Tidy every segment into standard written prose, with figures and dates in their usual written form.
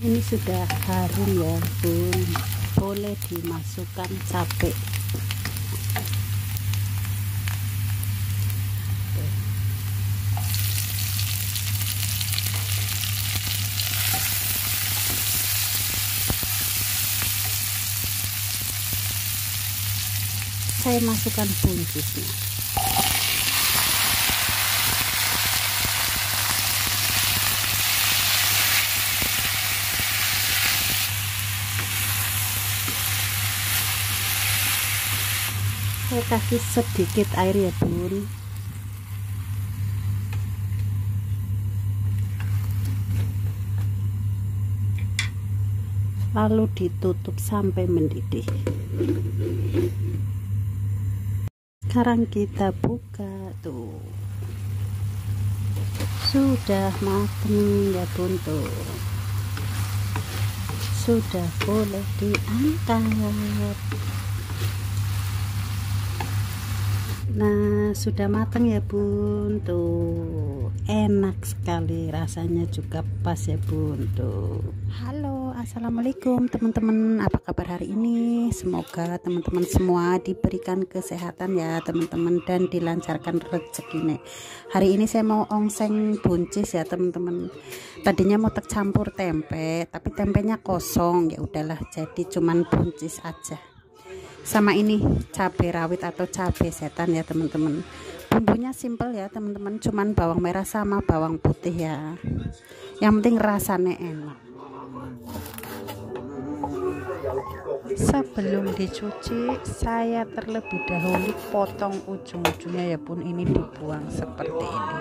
Ini sudah harum ya bun, boleh dimasukkan cabai. Saya masukkan buncisnya. Saya kasih sedikit air ya bun. Lalu ditutup sampai mendidih. Sekarang kita buka tuh. Sudah matang ya bun tuh. Sudah boleh diangkat. Nah, sudah matang ya bun tuh. Enak sekali, rasanya juga pas ya bun tuh. Halo, assalamualaikum teman-teman, apa kabar hari ini? Semoga teman-teman semua diberikan kesehatan ya teman-teman, dan dilancarkan rezeki nih. Hari ini saya mau ongseng buncis ya teman-teman. Tadinya mau campur tempe, tapi tempenya kosong, ya udahlah, jadi cuman buncis aja. Sama ini cabai rawit atau cabai setan ya teman-teman. Bumbunya simple ya teman-teman, cuman bawang merah sama bawang putih ya. Yang penting rasanya enak. Sebelum dicuci, saya terlebih dahulu potong ujung-ujungnya ya bun. Ini dibuang seperti ini.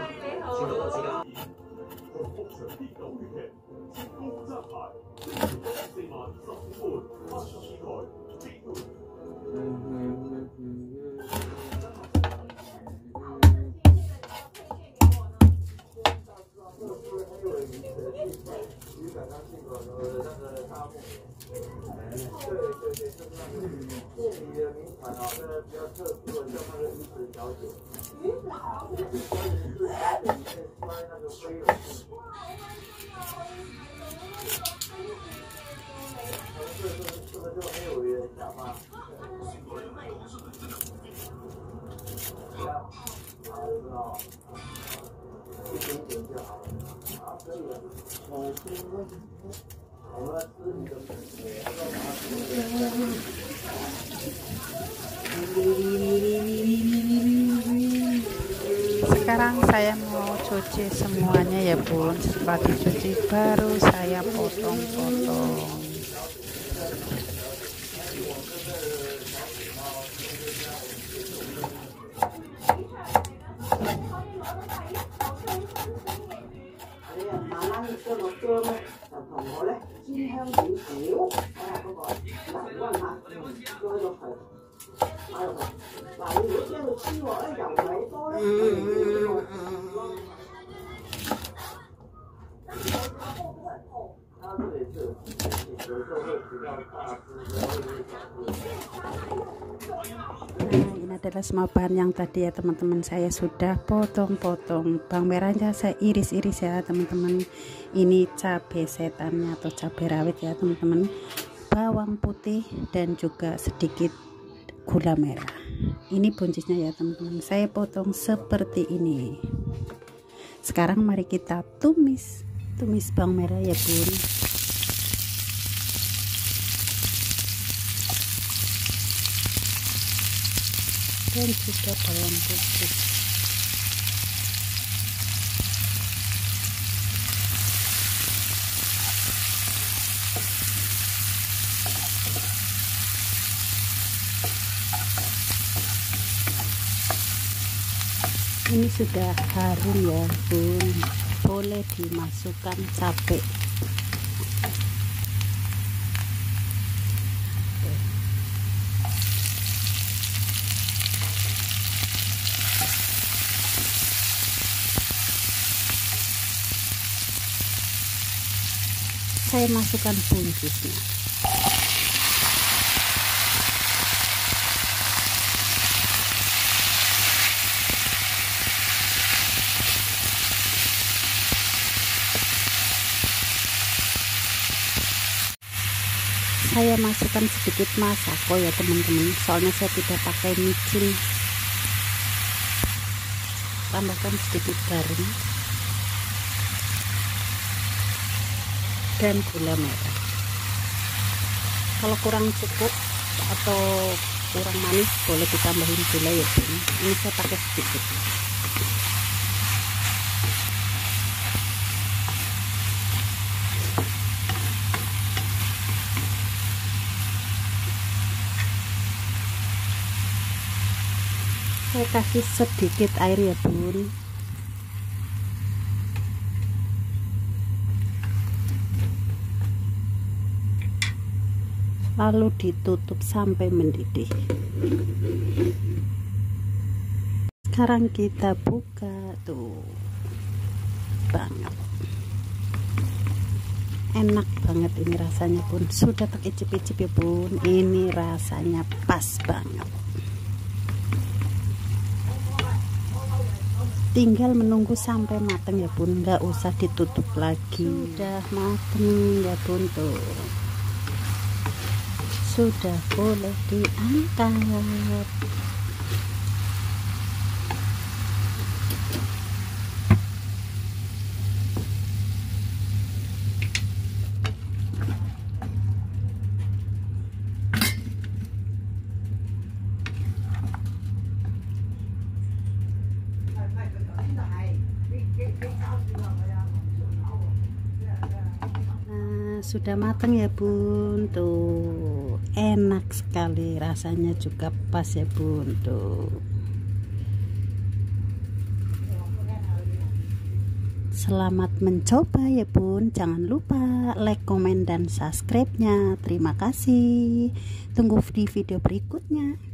Sekarang saya mau cuci semuanya ya bun. Setelah dicuci baru saya potong-potong. Nah, ini adalah semua bahan yang tadi ya teman-teman, saya sudah potong-potong. Bawang merahnya saya iris-iris ya teman-teman. Ini cabai setannya atau cabai rawit ya teman-teman. Bawang putih dan juga sedikit gula merah. Ini buncisnya ya teman-teman, saya potong seperti ini. Sekarang mari kita tumis bawang merah ya bun. Dan juga bawang putih. Ini sudah harum ya bun, boleh dimasukkan cabai. Saya masukkan buncisnya. Saya masukkan sedikit masako ya teman-teman, soalnya saya tidak pakai micin. Tambahkan sedikit garam dan gula merah. Kalau kurang cukup atau kurang manis boleh ditambahin gula ya bun. Ini saya pakai sedikit. Saya kasih sedikit air ya bun. Lalu ditutup sampai mendidih. Sekarang kita buka tuh. Banget. Enak banget ini rasanya bun. Sudah tak icip-icip ya bun. Ini rasanya pas banget. Tinggal menunggu sampai matang ya bun, nggak usah ditutup lagi. Sudah matang ya bun tuh, sudah boleh diangkat. Sudah matang ya bun tuh, enak sekali, rasanya juga pas ya bun tuh. Selamat mencoba ya bun, jangan lupa like, komen, dan subscribe-nya. Terima kasih, tunggu di video berikutnya.